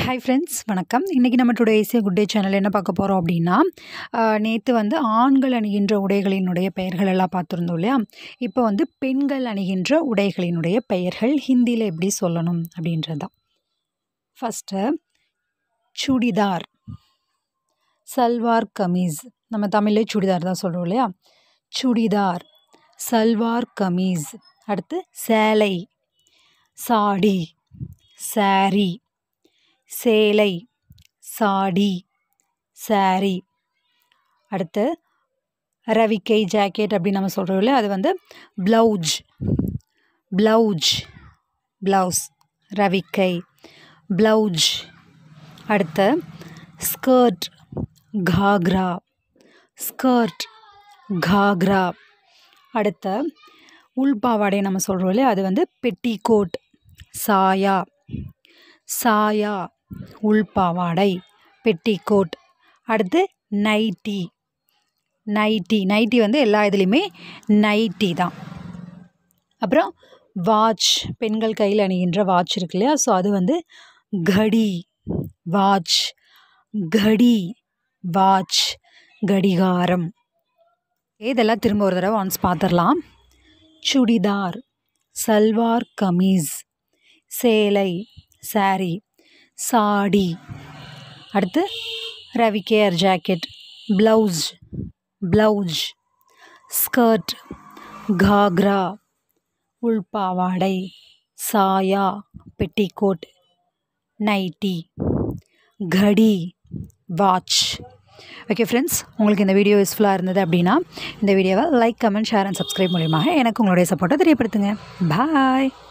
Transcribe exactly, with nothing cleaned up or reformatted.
Hi friends, வணக்கம். இன்றைக்கி நம்ம today is a good day channel என்ன பார்க்க போகிறோம் அப்படின்னா, நேற்று வந்து ஆண்கள் அணிகின்ற உடைகளினுடைய பெயர்கள் எல்லாம் பார்த்துருந்தோம் இல்லையா? இப்போ வந்து பெண்கள் அணிகின்ற உடைகளினுடைய பெயர்கள் ஹிந்தியில் எப்படி சொல்லணும் அப்படின்றது தான். ஃபஸ்ட்டு சுடிதார், சல்வார் கமீஸ். நம்ம தமிழ்லே சுடிதார் தான் சொல்கிறோம் இல்லையா? சுடிதார், சல்வார் கமீஸ். அடுத்து சேலை, சாடி, சாரி, சேலை, சாடி, சாரி. அடுத்து ரவிக்கை, ஜாக்கெட் அப்படின்னு நம்ம சொல்கிறோம் இல்லையா? அது வந்து ப்ளவுஜ், ப்ளவுஜ், ப்ளவுஸ், ரவிக்கை, ப்ளவுஜ். அடுத்து ஸ்கர்ட், காக்ரா, ஸ்கர்ட், காக்ரா. அடுத்து உள்பாவாடை நம்ம சொல்கிறோம் இல்லையா? அது வந்து பெட்டிகோட், சாயா, சாயா, உள்பாவாடை, பெட்டிகோட். அடுத்து நைட்டி, நைட்டி, நைட்டி வந்து எல்லா இதுலேயுமே நைட்டி தான். அப்புறம் வாட்ச், பெண்கள் கையில் அணிகின்ற வாட்ச் இருக்கு இல்லையா? ஸோ அது வந்து கடி, வாட்ச், கடி, வாட்ச், கடிகாரம். இதெல்லாம் திரும்ப ஒரு தடவை ஒன்ஸ் பார்த்துடலாம். சுடிதார், சல்வார் கமீஸ், சேலை, சாரி, சாடி. அடுத்து ரவிக்கேர் jacket, blouse, blouse, skirt, ghagra, உள்பாவாடை, சாயா, பெட்டிகோட், நைட்டி, கடி, வாட்ச். ஓகே ஃப்ரெண்ட்ஸ், உங்களுக்கு இந்த வீடியோ யூஸ்ஃபுல்லாக இருந்தது அப்படின்னா இந்த வீடியோவை like, comment, share and subscribe மூலியமாக எனக்கு உங்களுடைய சப்போர்ட்டை தெரியப்படுத்துங்க. பாய்.